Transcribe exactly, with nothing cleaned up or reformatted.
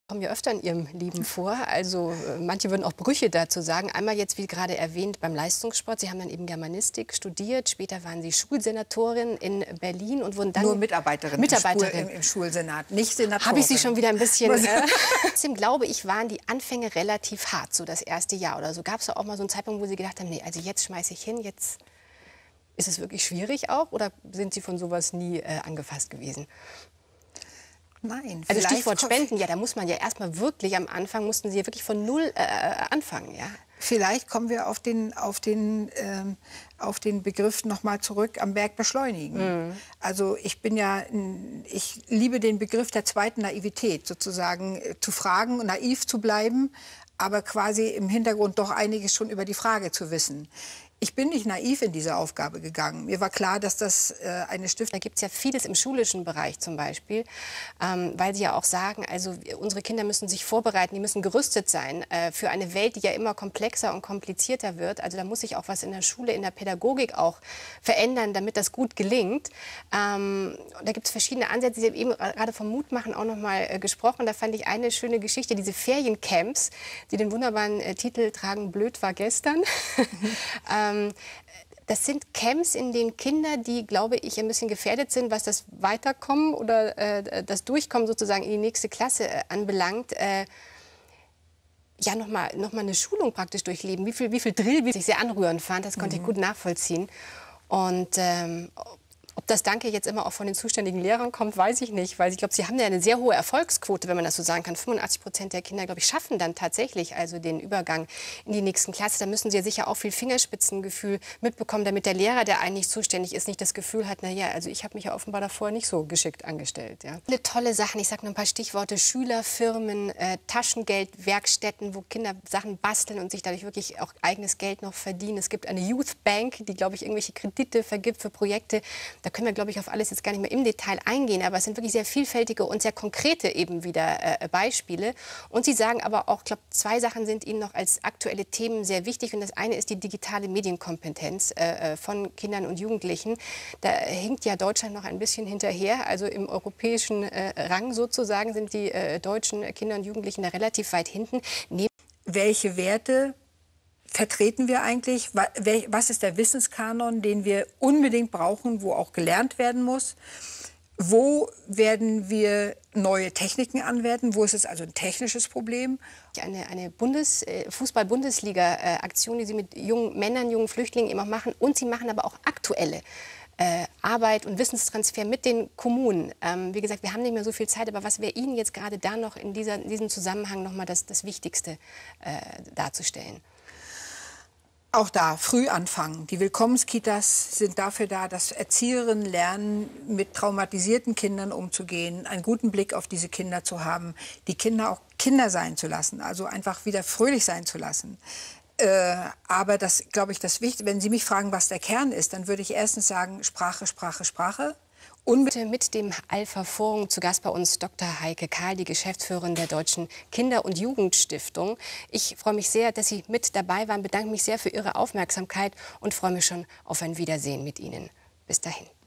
Kommen ja öfter in Ihrem Leben vor. Also äh, manche würden auch Brüche dazu sagen. Einmal jetzt, wie gerade erwähnt, beim Leistungssport. Sie haben dann eben Germanistik studiert. Später waren Sie Schulsenatorin in Berlin und wurden dann... Nur Mitarbeiterin, Mitarbeiterin. Im, Schul, im, im Schulsenat, nicht Senatorin. Habe ich Sie schon wieder ein bisschen... Äh, trotzdem glaube ich, waren die Anfänge relativ hart, so das erste Jahr oder so. Gab es auch mal so einen Zeitpunkt, wo Sie gedacht haben, nee, also jetzt schmeiße ich hin, jetzt ist es wirklich schwierig auch? Oder sind Sie von sowas nie äh, angefasst gewesen? Nein, also Stichwort Spenden, ja, da muss man ja erstmal wirklich am Anfang, mussten Sie ja wirklich von null äh, anfangen, ja? Vielleicht kommen wir auf den, auf den, ähm, auf den Begriff noch mal zurück, am Berg beschleunigen. Mhm. Also ich bin ja, ich liebe den Begriff der zweiten Naivität, sozusagen äh, zu fragen und naiv zu bleiben, aber quasi im Hintergrund doch einiges schon über die Frage zu wissen. Ich bin nicht naiv in diese Aufgabe gegangen. Mir war klar, dass das äh, eine Stiftung... Da gibt es ja vieles im schulischen Bereich zum Beispiel, ähm, weil Sie ja auch sagen, also unsere Kinder müssen sich vorbereiten, die müssen gerüstet sein äh, für eine Welt, die ja immer komplexer und komplizierter wird. Also da muss sich auch was in der Schule, in der Pädagogik auch verändern, damit das gut gelingt. Ähm, da gibt es verschiedene Ansätze. Sie haben eben gerade vom Mutmachen auch noch mal äh, gesprochen. Da fand ich eine schöne Geschichte, diese Feriencamps, die den wunderbaren äh, Titel tragen, Blöd war gestern. Mhm. ähm, Das sind Camps, in denen Kinder, die, glaube ich, ein bisschen gefährdet sind, was das Weiterkommen oder äh, das Durchkommen sozusagen in die nächste Klasse äh, anbelangt, äh, ja, noch mal, noch mal eine Schulung praktisch durchleben. Wie viel, wie viel Drill, wie ich sehr anrührend fand, das konnte mhm. ich gut nachvollziehen. Und ähm, ob das Danke jetzt immer auch von den zuständigen Lehrern kommt, weiß ich nicht. Weil ich glaube, Sie haben ja eine sehr hohe Erfolgsquote, wenn man das so sagen kann. fünfundachtzig Prozent der Kinder, glaube ich, schaffen dann tatsächlich also den Übergang in die nächsten Klasse. Da müssen Sie ja sicher auch viel Fingerspitzengefühl mitbekommen, damit der Lehrer, der eigentlich zuständig ist, nicht das Gefühl hat, na ja, also ich habe mich ja offenbar davor nicht so geschickt angestellt. Ja. Viele tolle Sachen, ich sage nur ein paar Stichworte, Schülerfirmen, äh, Taschengeldwerkstätten, wo Kinder Sachen basteln und sich dadurch wirklich auch eigenes Geld noch verdienen. Es gibt eine Youth Bank, die, glaube ich, irgendwelche Kredite vergibt für Projekte. Da können wir, glaube ich, auf alles jetzt gar nicht mehr im Detail eingehen, aber es sind wirklich sehr vielfältige und sehr konkrete eben wieder äh, Beispiele. Und Sie sagen aber auch, ich glaube, zwei Sachen sind Ihnen noch als aktuelle Themen sehr wichtig. Und das eine ist die digitale Medienkompetenz äh, von Kindern und Jugendlichen. Da hinkt ja Deutschland noch ein bisschen hinterher. Also im europäischen äh, Rang sozusagen sind die äh, deutschen Kinder und Jugendlichen da relativ weit hinten. Neben Welche Werte vertreten wir eigentlich? Was ist der Wissenskanon, den wir unbedingt brauchen, wo auch gelernt werden muss? Wo werden wir neue Techniken anwenden? Wo ist es also ein technisches Problem? Eine, eine Bundes, Fußball-Bundesliga-Aktion, die Sie mit jungen Männern, jungen Flüchtlingen eben auch machen. Und Sie machen aber auch aktuelle äh, Arbeit und Wissenstransfer mit den Kommunen. Ähm, wie gesagt, wir haben nicht mehr so viel Zeit, aber was wäre Ihnen jetzt gerade da noch in, dieser, in diesem Zusammenhang noch mal das, das Wichtigste äh, darzustellen? Auch da früh anfangen. Die Willkommenskitas sind dafür da, dass Erzieherinnen lernen, mit traumatisierten Kindern umzugehen, einen guten Blick auf diese Kinder zu haben, die Kinder auch Kinder sein zu lassen, also einfach wieder fröhlich sein zu lassen. Äh, aber das, glaube ich, das Wichtige, wenn Sie mich fragen, was der Kern ist, dann würde ich erstens sagen, Sprache, Sprache, Sprache. Und mit dem Alpha Forum zu Gast bei uns Doktor Heike Kahl, die Geschäftsführerin der Deutschen Kinder- und Jugendstiftung. Ich freue mich sehr, dass Sie mit dabei waren, bedanke mich sehr für Ihre Aufmerksamkeit und freue mich schon auf ein Wiedersehen mit Ihnen. Bis dahin.